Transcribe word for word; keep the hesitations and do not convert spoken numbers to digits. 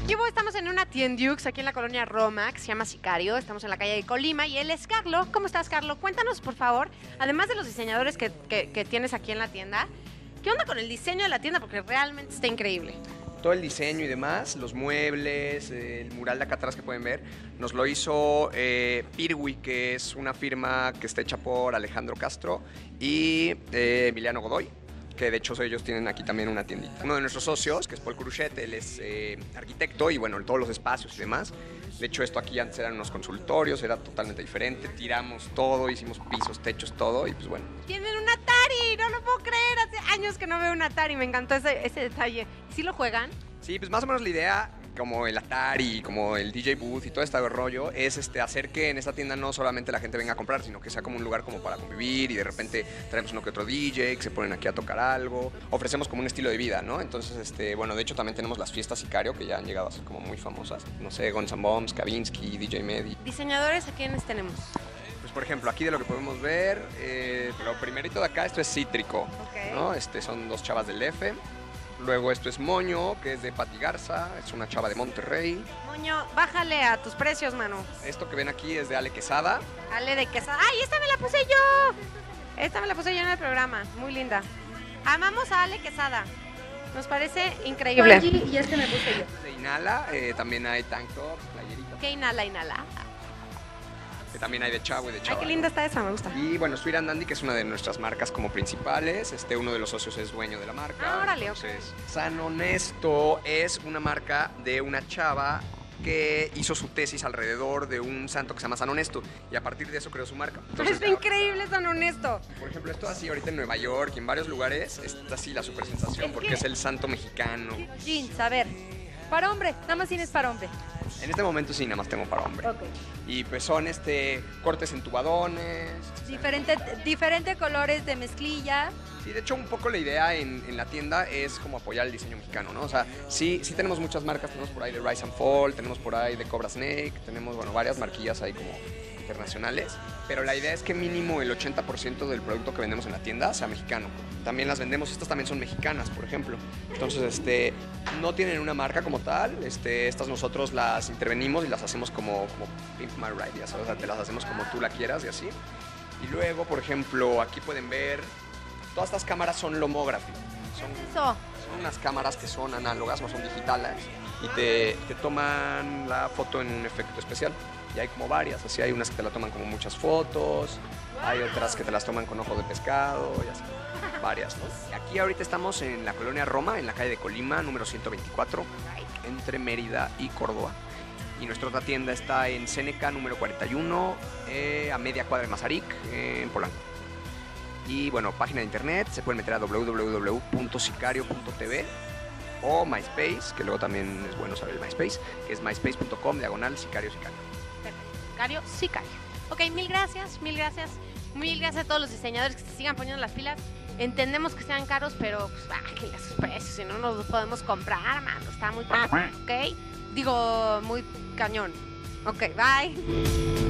Llevo, estamos en una tiendux aquí en la colonia Roma, que se llama Sicario. Estamos en la calle de Colima y él es Carlo. ¿Cómo estás, Carlo? Cuéntanos, por favor, además de los diseñadores que, que, que tienes aquí en la tienda, ¿qué onda con el diseño de la tienda? Porque realmente está increíble. Todo el diseño y demás, los muebles, el mural de acá atrás que pueden ver, nos lo hizo eh, Pirwi, que es una firma que está hecha por Alejandro Castro y eh, Emiliano Godoy, que de hecho ellos tienen aquí también una tiendita. Uno de nuestros socios, que es Paul Cruchet, él es eh, arquitecto y bueno, todos los espacios y demás. De hecho, esto aquí antes eran unos consultorios, era totalmente diferente, tiramos todo, hicimos pisos, techos, todo y pues bueno. Tienen un Atari, no lo puedo creer, hace años que no veo un Atari, me encantó ese, ese detalle. ¿Sí lo juegan? Sí, pues más o menos la idea, como el Atari, como el D J Booth y todo este rollo, es este, hacer que en esta tienda no solamente la gente venga a comprar, sino que sea como un lugar como para convivir y de repente traemos uno que otro D J, que se ponen aquí a tocar algo. Ofrecemos como un estilo de vida, ¿no? Entonces, este, bueno, de hecho también tenemos las fiestas Sicario, que ya han llegado a ser como muy famosas. No sé, Guns N' Bombs, Kavinsky, D J Medi. ¿Diseñadores a quiénes tenemos? Pues por ejemplo, aquí de lo que podemos ver, eh, lo primerito de acá, esto es Cítrico, Ok. ¿no? Este, son dos chavas del F. Luego esto es Moño, que es de Pati Garza, es una chava de Monterrey. Moño, bájale a tus precios, mano. Esto que ven aquí es de Ale Quesada. Ale de Quesada. ¡Ay, esta me la puse yo! Esta me la puse yo en el programa, muy linda. Amamos a Ale Quesada. Nos parece increíble. Y este me puse yo. De Inhala, eh, también hay tank tops, playeritas, ¿Qué inhala, inhala? que también hay de chavo y de Ay, chava. qué linda está esa, me gusta. Y bueno, Sweet and Dandy, que es una de nuestras marcas como principales. Este, uno de los socios es dueño de la marca. Ah, órale, entonces, San Honesto es una marca de una chava que hizo su tesis alrededor de un santo que se llama San Honesto y a partir de eso creó su marca. Entonces, Es increíble, tan honesto. por ejemplo, esto así ahorita en Nueva York y en varios lugares está así la super sensación Es porque que- es el santo mexicano. Jeans, a ver. Para hombre, nada más tienes para hombre. En este momento sí, nada más tengo para hombre. Ok. Y pues son este cortes entubadones. Diferente, diferente colores de mezclilla. Sí, de hecho un poco la idea en, en la tienda es como apoyar el diseño mexicano, ¿no? O sea, sí, sí tenemos muchas marcas, tenemos por ahí de Rise and Fall, tenemos por ahí de Cobra Snake, tenemos, bueno, varias marquillas ahí como internacionales, pero la idea es que mínimo el ochenta por ciento del producto que vendemos en la tienda sea mexicano. También las vendemos, estas también son mexicanas, por ejemplo. Entonces, este, no tienen una marca como tal, este, estas nosotros las intervenimos y las hacemos como, como Pimp My Ride, ya sabes, o sea, te las hacemos como tú la quieras y así. Y luego, por ejemplo, aquí pueden ver, todas estas cámaras son lomography. Son, Eso. son unas cámaras que son análogas, no son digitales, y te, te toman la foto en un efecto especial. Y hay como varias, así hay unas que te la toman como muchas fotos, hay otras que te las toman con ojos de pescado, y así, varias, ¿no? Aquí ahorita estamos en la colonia Roma, en la calle de Colima, número ciento veinticuatro, entre Mérida y Córdoba. Y nuestra otra tienda está en Seneca, número cuarenta y uno, eh, a media cuadra de Mazarik, eh, en Polanco. Y bueno, página de internet, se pueden meter a w w w punto sicario punto t v o MySpace, que luego también es bueno saber el MySpace, que es myspace punto com, diagonal, sicario, sicario. Sicario, Sicario. Ok, mil gracias, mil gracias. Mil gracias a todos los diseñadores que se sigan poniendo las pilas. Entendemos que sean caros, pero pues bájenle a sus precios, si no nos los podemos comprar, mano. Está muy caro, ¿ok? Digo, muy cañón. Ok, bye.